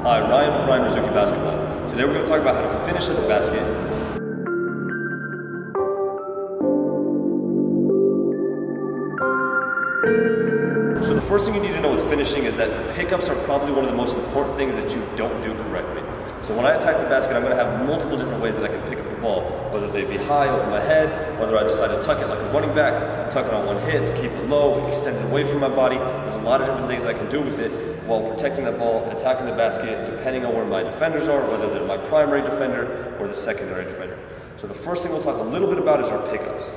Hi, Ryan with Ryan Rizuki Basketball. Today we're going to talk about how to finish at the basket. So the first thing you need to know with finishing is that pickups are probably one of the most important things that you don't do correctly. So when I attack the basket, I'm going to have multiple different ways that I can pick up the ball, whether they be high over my head, whether I decide to tuck it like a running back, tuck it on one hit, keep it low, extend it away from my body. There's a lot of different things I can do with it while protecting that ball, attacking the basket, depending on where my defenders are, whether they're my primary defender or the secondary defender. So the first thing we'll talk a little bit about is our pickups.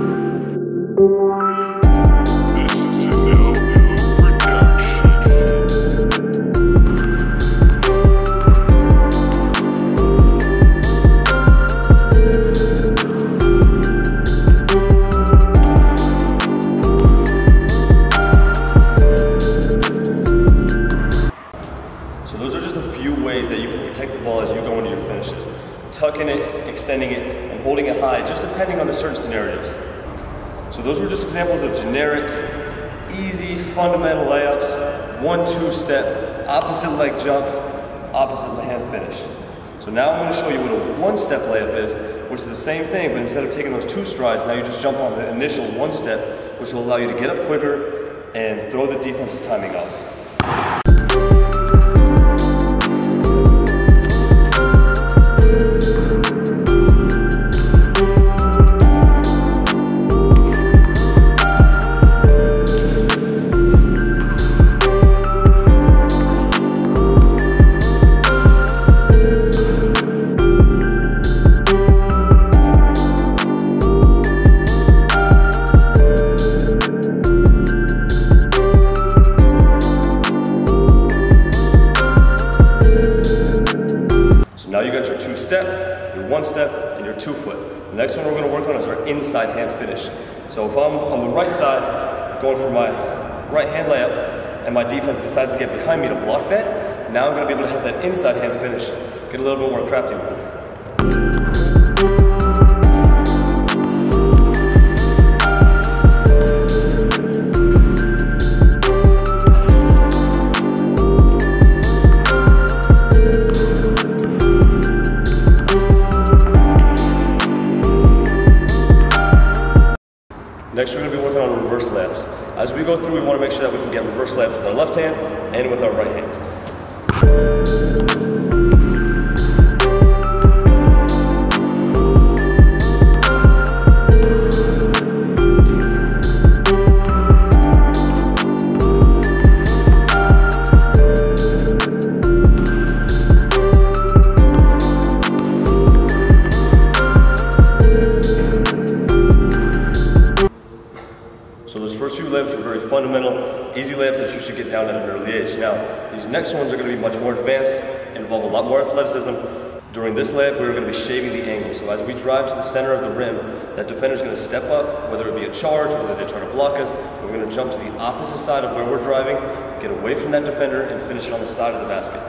So those are just a few ways that you can protect the ball as you go into your finishes. Tucking it, extending it, and holding it high, just depending on the certain scenarios. So those were just examples of generic, easy, fundamental layups, 1-2 step, opposite leg jump, opposite hand finish. So now I'm going to show you what a one-step layup is, which is the same thing, but instead of taking those 2 strides, now you just jump on the initial 1 step, which will allow you to get up quicker and throw the defense's timing off. Now you got your 2-step, your 1-step, and your 2-foot. The next one we're going to work on is our inside hand finish. So if I'm on the right side, going for my right hand layup, and my defense decides to get behind me to block that, now I'm going to be able to have that inside hand finish. Get a little bit more crafty with it. Next, we're going to be working on reverse layups. As we go through, we want to make sure that we can get reverse layups with our left hand and with our right hand. So those first few layups are very fundamental, easy layups that you should get down at an early age. Now, these next ones are going to be much more advanced, involve a lot more athleticism. During this layup, we're going to be shaving the angle. So as we drive to the center of the rim, that defender's going to step up, whether it be a charge, whether they try to block us. We're going to jump to the opposite side of where we're driving, get away from that defender, and finish it on the side of the basket.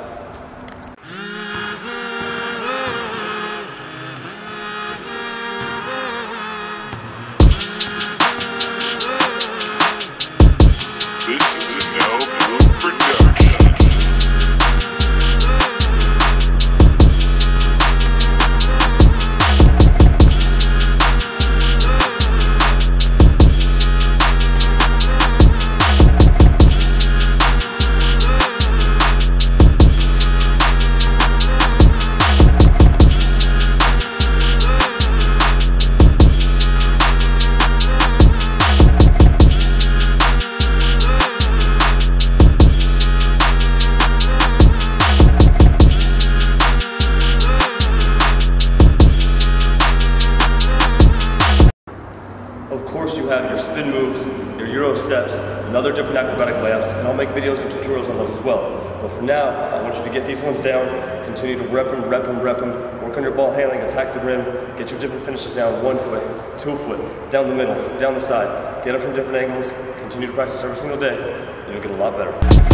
Of course, you have your spin moves, your Euro steps, and other different acrobatic layups, and I'll make videos and tutorials on those as well. But for now, I want you to get these ones down, continue to rep them, work on your ball handling, attack the rim, get your different finishes down, 1 foot, 2 foot, down the middle, down the side, get it from different angles, continue to practice every single day, and you'll get a lot better.